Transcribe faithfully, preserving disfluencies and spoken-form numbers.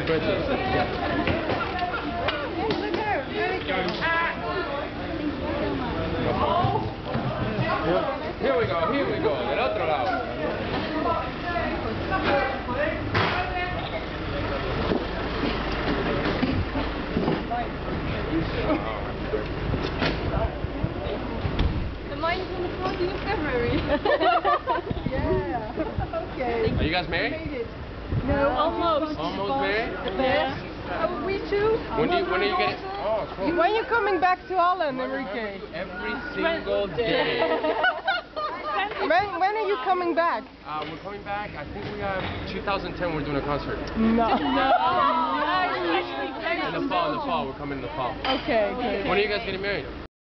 Happy birthday. Here we go, here we go, del otro lado. The mine is on the fourteenth of February. Yeah. Okay. Are you guys married? Made it. No, almost. Almost married? Yeah. Oh, we too. When do you, when are you getting? Oh, cool. When are you coming back to Holland, I remember Enrique? you every single day. When when are you coming back? Uh, we're coming back. I think we have two thousand ten. We're doing a concert. No. No. In the fall. In the fall. We're coming in the fall. Okay. Okay. When are you guys getting married?